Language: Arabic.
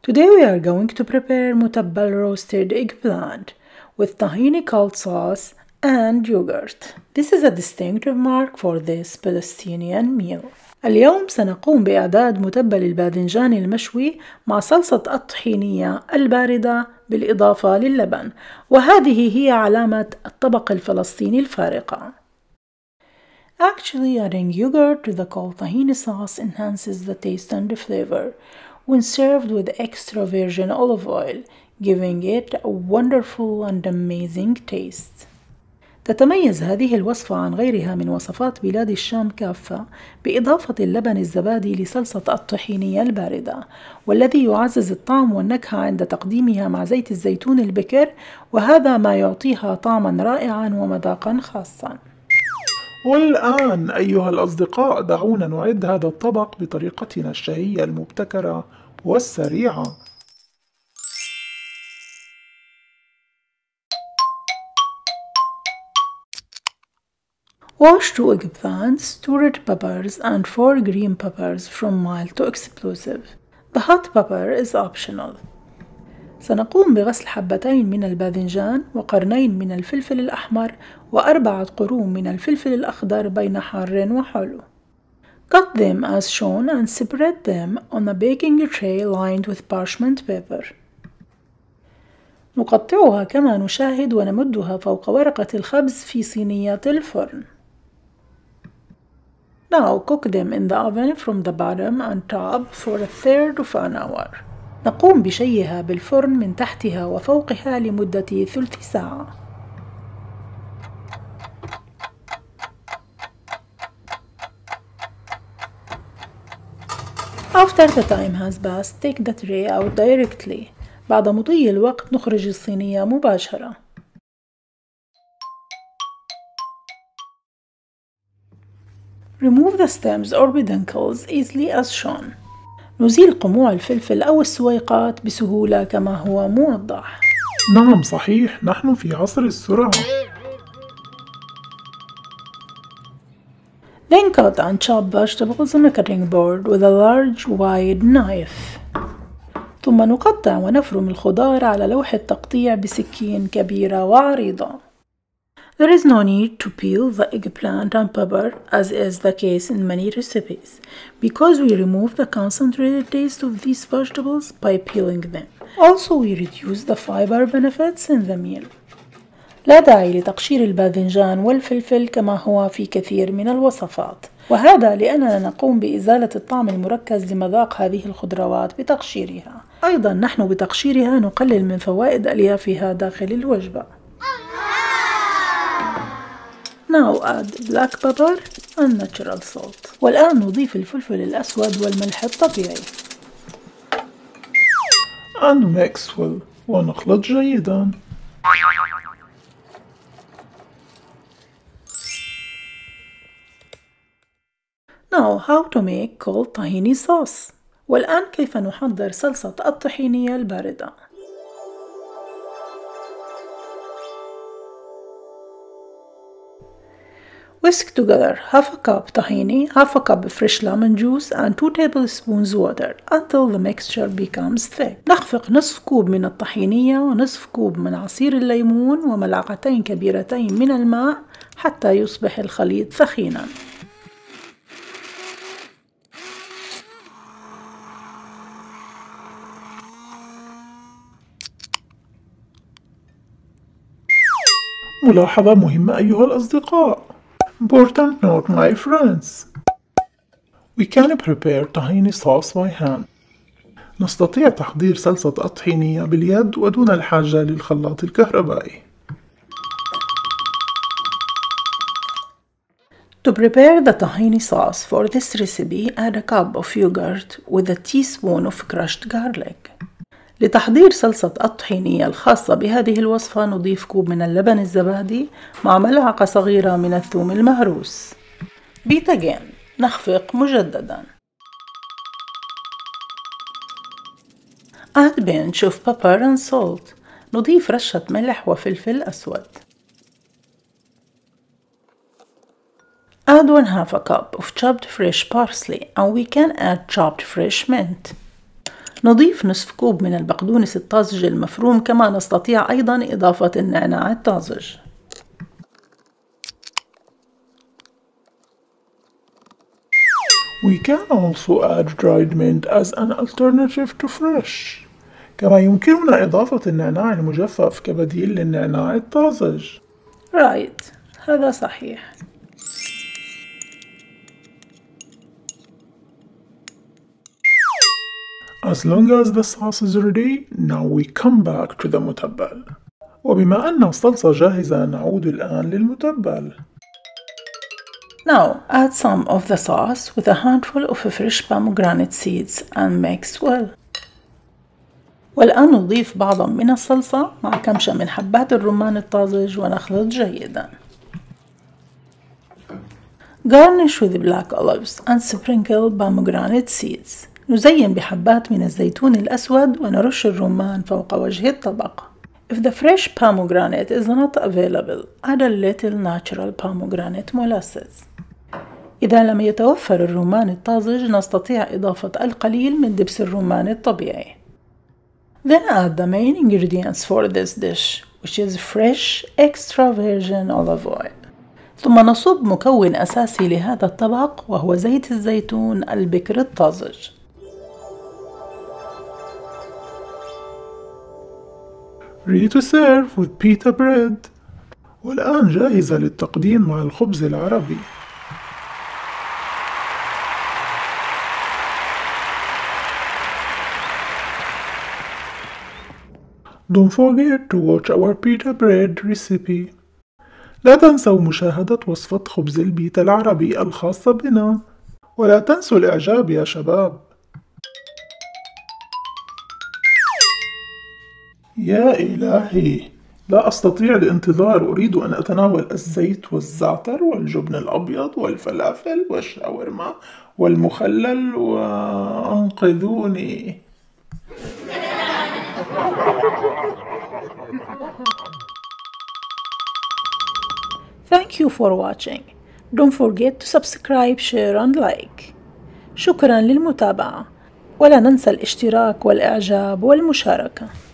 Today we are going to prepare متبل roasted eggplant with tahini cold sauce and yogurt. This is a distinctive mark for this Palestinian meal. اليوم سنقوم بإعداد متبل الباذنجان المشوي مع صلصة الطحينية الباردة بالإضافة للبن، وهذه هي علامة الطبق الفلسطيني الفارقة. Actually, adding yogurt to the cold tahini sauce enhances the taste and the flavor when served with extra virgin olive oil, giving it a wonderful and amazing taste. تتميز هذه الوصفة عن غيرها من وصفات بلاد الشام كافة بإضافة اللبن الزبادي لصلصة الطحينية الباردة، والذي يعزز الطعم والنكهة عند تقديمها مع زيت الزيتون البكر، وهذا ما يعطيها طعما رائعا ومذاقا خاصا. والآن أيها الأصدقاء دعونا نعد هذا الطبق بطريقتنا الشهية المبتكرة والسريعة. Wash 2 eggplants, 2 red peppers and 4 green peppers from mild to explosive. The hot pepper is optional. سنقوم بغسل حبتين من الباذنجان وقرنين من الفلفل الأحمر و4 قرون من الفلفل الأخضر بين حار وحلو. Cut them as shown and spread them on a baking tray lined with parchment paper. نقطعها كما نشاهد ونمدها فوق ورقة الخبز في صينية الفرن. Now cook them in the oven from the bottom and top for a third of an hour. نقوم بشيها بالفرن من تحتها وفوقها لمدة ثلث ساعة. After the time has passed, take the tray out directly. بعد مضي الوقت نخرج الصينية مباشرة. Remove the stems or peduncles easily as shown. نزيل قموع الفلفل أو السويقات بسهولة كما هو موضح. نعم صحيح، نحن في عصر السرعة. Then cut and chop vegetables on a cutting board with a large wide knife. ثم نقطع ونفرم الخضار على لوح التقطيع بسكين كبيرة وعريضة. There is no need to peel the eggplant and pepper as is the case in many recipes, because we remove the concentrated taste of these vegetables by peeling them. Also, we reduce the fiber benefits in the meal. لا داعي لتقشير الباذنجان والفلفل كما هو في كثير من الوصفات، وهذا لأننا نقوم بإزالة الطعم المركز لمذاق هذه الخضروات بتقشيرها. أيضا نحن بتقشيرها نقلل من فوائد أليافها داخل الوجبة. Now add black pepper and natural salt. والآن نضيف الفلفل الأسود والملح الطبيعي. And mix well. ونخلط جيدا. Now how to make cold tahini sauce. والآن كيف نحضر صلصة الطحينية الباردة. Whisk together half a cup tahini, half a cup fresh lemon juice and 2 tablespoons water until the mixture becomes thick. نخفق نصف كوب من الطحينية ونصف كوب من عصير الليمون وملعقتين كبيرتين من الماء حتى يصبح الخليط ثخينا. ملاحظة مهمة أيها الأصدقاء. Important note my friends. We can prepare tahini sauce by hand. نستطيع تحضير صلصة الطحينية باليد ودون الحاجة للخلاط الكهربائي. To prepare the tahini sauce for this recipe, add a cup of yogurt with a teaspoon of crushed garlic. لتحضير صلصة الطحينية الخاصة بهذه الوصفة نضيف كوب من اللبن الزبادي مع ملعقة صغيرة من الثوم المهروس. Beat again. نخفق مجددا. Add pinch of pepper and salt. نضيف رشة ملح وفلفل أسود. Add 1/2 cup of chopped fresh parsley and we can add chopped fresh mint. نضيف نصف كوب من البقدونس الطازج المفروم، كما نستطيع أيضا إضافة النعناع الطازج. We can also add dried mint as an alternative to fresh. كما يمكننا إضافة النعناع المجفف كبديل للنعناع الطازج. Right. هذا صحيح. As long as the sauce is ready, now we come back to the متبل. وبما أن الصلصة جاهزة نعود الآن للمتبل. Now add some of the sauce with a handful of fresh pomegranate seeds and mix well. والآن نضيف بعضا من الصلصة مع كمشة من حبات الرمان الطازج ونخلط جيدا. Garnish with black olives and sprinkle pomegranate seeds. نزين بحبات من الزيتون الأسود ونرش الرمان فوق وجه الطبق. If the fresh pomegranate is not available, add a little natural pomegranate molasses. إذا لم يتوفر الرمان الطازج نستطيع إضافة القليل من دبس الرمان الطبيعي. Then add the main ingredients for this dish, which is fresh extra virgin olive oil. ثم نصب مكون أساسي لهذا الطبق وهو زيت الزيتون البكر الطازج. Ready to serve with pita bread. والآن جاهزة للتقديم مع الخبز العربي. Don't forget to watch our pita bread recipe. لا تنسوا مشاهدة وصفة خبز البيتا العربي الخاصة بنا. ولا تنسوا الإعجاب يا شباب. يا إلهي، لا أستطيع الانتظار. أريد أن أتناول الزيت والزعتر والجبن الأبيض والفلافل والشاورما والمخلل وأنقذوني. Thank you for watching. Don't forget to subscribe, share and like. شكرا للمتابعة. ولا ننسى الاشتراك والإعجاب والمشاركة.